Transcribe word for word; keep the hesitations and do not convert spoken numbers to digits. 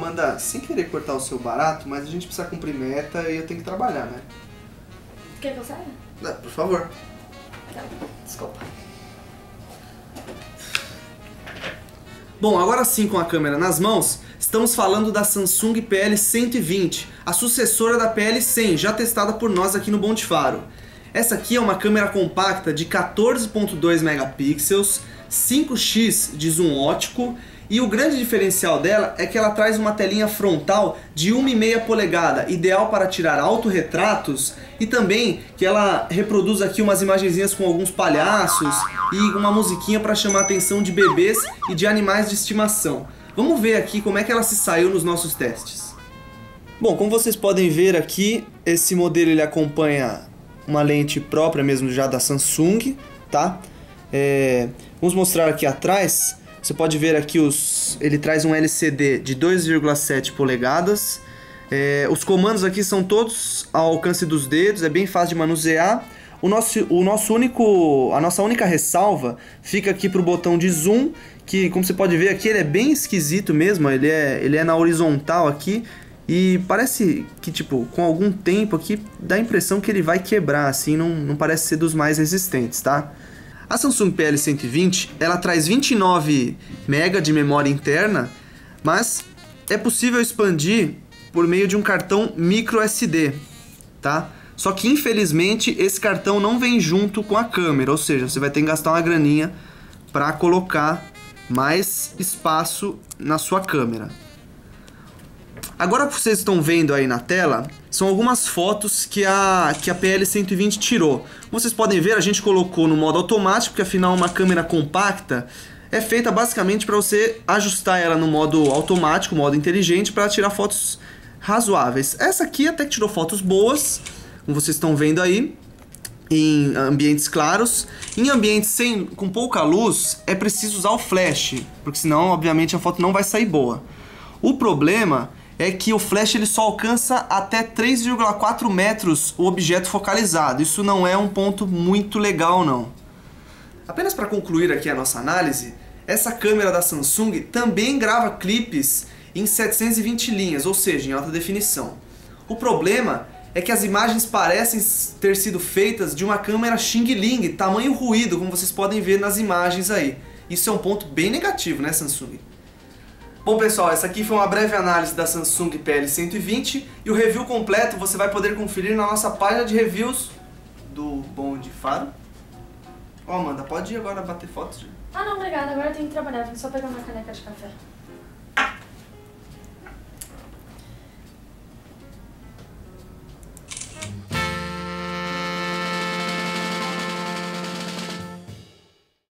Amanda, sem querer cortar o seu barato, mas a gente precisa cumprir meta e eu tenho que trabalhar, né? Quer que eu saia? Não, por favor. Tá, desculpa. Bom, agora sim, com a câmera nas mãos, estamos falando da Samsung P L cento e vinte, a sucessora da P L cem, já testada por nós aqui no Bom de Faro. Essa aqui é uma câmera compacta de quatorze ponto dois megapixels, cinco x de zoom ótico, e o grande diferencial dela é que ela traz uma telinha frontal de uma e meia polegada, ideal para tirar autorretratos, e também que ela reproduz aqui umas imagenzinhas com alguns palhaços e uma musiquinha para chamar a atenção de bebês e de animais de estimação. Vamos ver aqui como é que ela se saiu nos nossos testes. Bom, como vocês podem ver aqui, esse modelo ele acompanha uma lente própria mesmo já da Samsung, tá? É, vamos mostrar aqui atrás. Você pode ver aqui, os, ele traz um L C D de dois vírgula sete polegadas. É, os comandos aqui são todos ao alcance dos dedos, é bem fácil de manusear. O nosso, o nosso único, a nossa única ressalva fica aqui para o botão de zoom, que como você pode ver aqui ele é bem esquisito mesmo, ele é, ele é na horizontal aqui. E parece que, tipo, com algum tempo aqui, dá a impressão que ele vai quebrar, assim, não, não parece ser dos mais resistentes, tá? A Samsung P L cento e vinte, ela traz vinte e nove megabytes de memória interna, mas é possível expandir por meio de um cartão micro S D, tá? Só que, infelizmente, esse cartão não vem junto com a câmera, ou seja, você vai ter que gastar uma graninha para colocar mais espaço na sua câmera. Agora que vocês estão vendo aí na tela, são algumas fotos que a, que a P L cento e vinte tirou. Como vocês podem ver, a gente colocou no modo automático, porque afinal uma câmera compacta é feita basicamente para você ajustar ela no modo automático, modo inteligente, para tirar fotos razoáveis. Essa aqui até que tirou fotos boas, como vocês estão vendo aí, em ambientes claros. Em ambientes sem, com pouca luz, é preciso usar o flash, porque senão, obviamente, a foto não vai sair boa. O problema é que o flash ele só alcança até três vírgula quatro metros o objeto focalizado. Isso não é um ponto muito legal, não. Apenas para concluir aqui a nossa análise, essa câmera da Samsung também grava clipes em setecentos e vinte linhas, ou seja, em alta definição. O problema é que as imagens parecem ter sido feitas de uma câmera Xing Ling, tamanho ruído, como vocês podem ver nas imagens aí. Isso é um ponto bem negativo, né, Samsung? Bom pessoal, essa aqui foi uma breve análise da Samsung P L cento e vinte e o review completo você vai poder conferir na nossa página de reviews do Bom de Faro. Ó, Amanda, pode ir agora bater fotos? Ah não, obrigada, agora eu tenho que trabalhar, vim só pegar uma caneca de café.